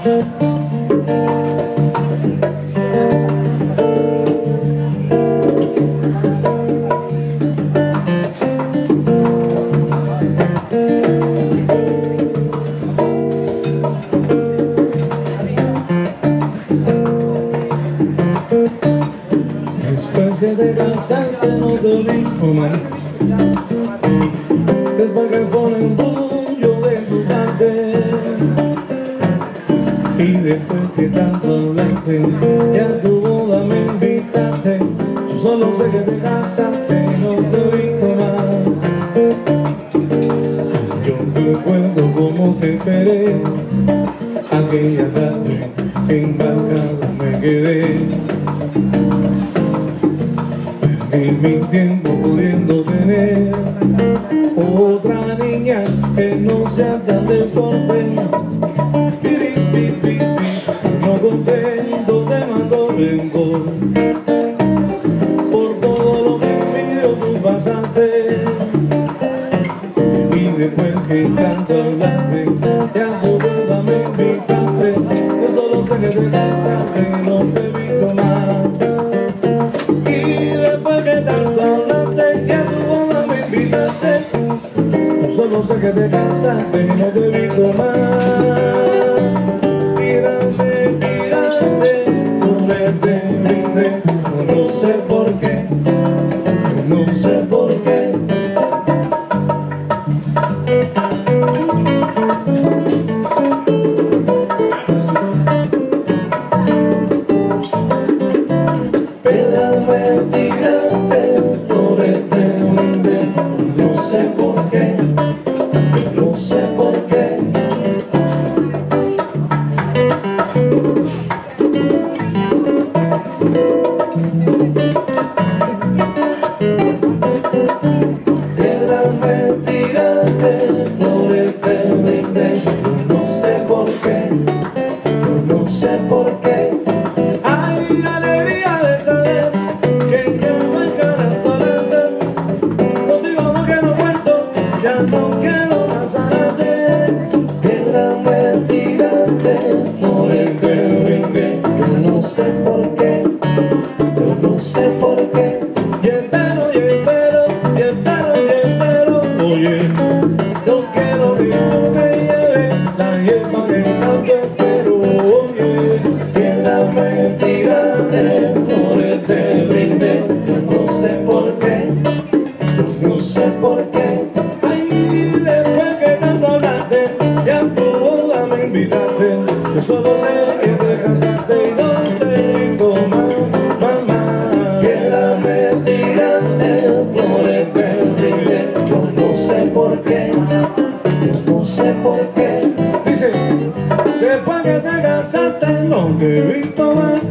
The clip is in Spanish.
Después que te cansaste no te he visto más. Es porque fue un orgullo de tu parte. Y después que tanto hablaste, ya tu boda me invitaste. Yo solo sé que te casaste y no te he visto más. Yo recuerdo cómo te esperé aquella tarde, embarcado me quedé. Perdí mi tiempo pudiendo tener otra niña que no sea tan descortés. No contento te mando rencor por todo lo que mío tú pasaste. Y después que tanto hablaste, ya tu boda me invitaste. Yo solo sé que te casaste y no te he visto más. Y después que tanto hablaste, ya tu boda me invitaste. Yo solo sé que te casaste y no te he visto más. No sé por qué, no sé por qué. Piedras me tiraste, flores te brindé. No sé por qué, no sé por qué. Piedras me tiraste, flores te brindé. Yo no sé por qué, yo no sé por qué. Hay alegría de saber que ya no hay ganas para ver. Contigo no quiero cuento, ya no quiero más adelante. Piedras me tiraste, flores te brindé. Yo no sé por qué, yo no sé por qué. Oye, yo quiero que tú me lleves la hierba que tanto espero. Oye, piedras me tiraste, flores te brindé. Yo no sé por qué, yo no sé por qué. Ay, después que tanto hablaste, ya tu boda me invitaste. Yo solo sé que te casaste y no te he visto más, mamá. Piedras me tiraste, flores te brindé. Yo no sé por qué, yo no sé por qué. Dice, después que te casaste no te he visto más.